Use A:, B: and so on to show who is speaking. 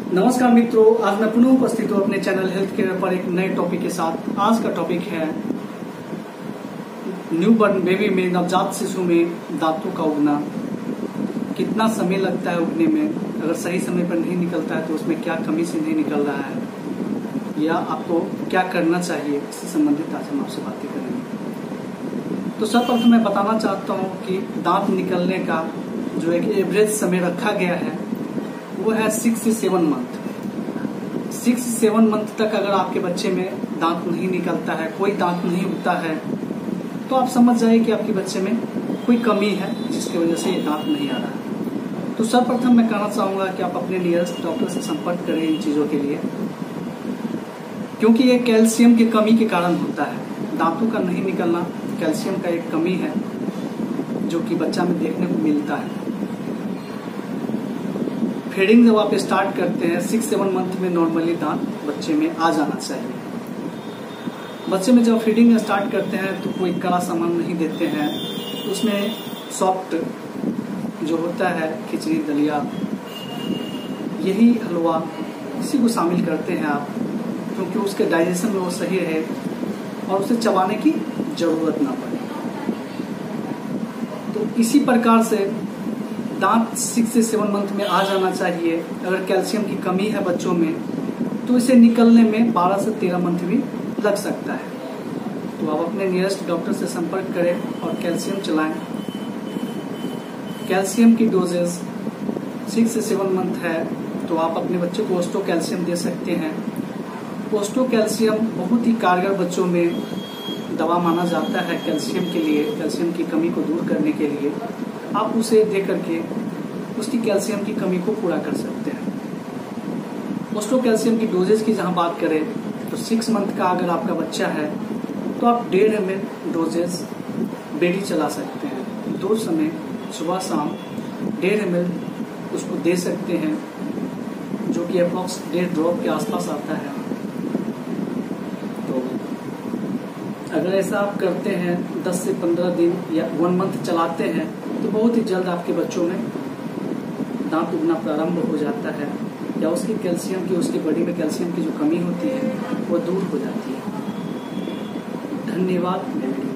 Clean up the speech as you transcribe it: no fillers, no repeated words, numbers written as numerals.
A: नमस्कार मित्रों, आज मैं पुनः उपस्थित हूँ अपने चैनल हेल्थ केयर पर एक नए टॉपिक के साथ। आज का टॉपिक है न्यू बॉर्न बेबी में, नवजात शिशु में दांतों का उगना। कितना समय लगता है उगने में, अगर सही समय पर नहीं निकलता है तो उसमें क्या कमी से नहीं निकल रहा है या आपको क्या करना चाहिए, इससे संबंधित आज हम आपसे बातें करेंगे। तो सर्वप्रथम मैं बताना चाहता हूँ कि दांत निकलने का जो एक एवरेज समय रखा गया है वो है 6 से 7 मंथ। 6 से 7 मंथ तक अगर आपके बच्चे में दांत नहीं निकलता है, कोई दांत नहीं उगता है, तो आप समझ जाइए कि आपके बच्चे में कोई कमी है जिसकी वजह से ये दांत नहीं आ रहा है। तो सर्वप्रथम मैं कहना चाहूंगा कि आप अपने नियरेस्ट डॉक्टर से संपर्क करें इन चीजों के लिए, क्योंकि ये कैल्शियम की कमी के कारण होता है। दांतों का नहीं निकलना कैल्शियम का एक कमी है जो कि बच्चा में देखने को मिलता है। फीडिंग जब आप स्टार्ट करते हैं 6-7 मंथ में नॉर्मली दांत बच्चे में आ जाना चाहिए। बच्चे में जब फीडिंग स्टार्ट करते हैं तो कोई कड़ा सामान नहीं देते हैं, उसमें सॉफ्ट जो होता है खिचड़ी, दलिया, यही हलवा, इसी को शामिल करते हैं आप, क्योंकि उसके डाइजेशन में वो सही रहे और उसे चबाने की जरूरत ना पड़े। तो इसी प्रकार से दांत 6 से 7 मंथ में आ जाना चाहिए। अगर कैल्शियम की कमी है बच्चों में तो इसे निकलने में 12 से 13 मंथ भी लग सकता है। तो आप अपने नियरेस्ट डॉक्टर से संपर्क करें और कैल्शियम चलाएं। कैल्शियम की डोजेज 6 से 7 मंथ है तो आप अपने बच्चे को ओस्टो कैल्शियम दे सकते हैं। ओस्टो कैल्शियम बहुत ही कारगर बच्चों में दवा माना जाता है कैल्शियम के लिए, कैल्शियम की कमी को दूर करने के लिए। आप उसे दे करके उसकी कैल्शियम की कमी को पूरा कर सकते हैं। ओस्टो कैल्शियम की डोजेज की जहां बात करें तो 6 मंथ का अगर आपका बच्चा है तो आप 1.5 ml डोजेज डेली चला सकते हैं। 2 समय सुबह शाम 1.5 ml उसको दे सकते हैं, जो कि अप्रॉक्स 1.5 ड्रॉप के आसपास आता है। तो अगर ऐसा आप करते हैं 10 से 15 दिन या 1 मंथ चलाते हैं तो बहुत ही जल्द आपके बच्चों में दांत उगना प्रारंभ हो जाता है, या उसकी कैल्शियम की, उसकी बॉडी में कैल्शियम की जो कमी होती है वो दूर हो जाती है। धन्यवाद।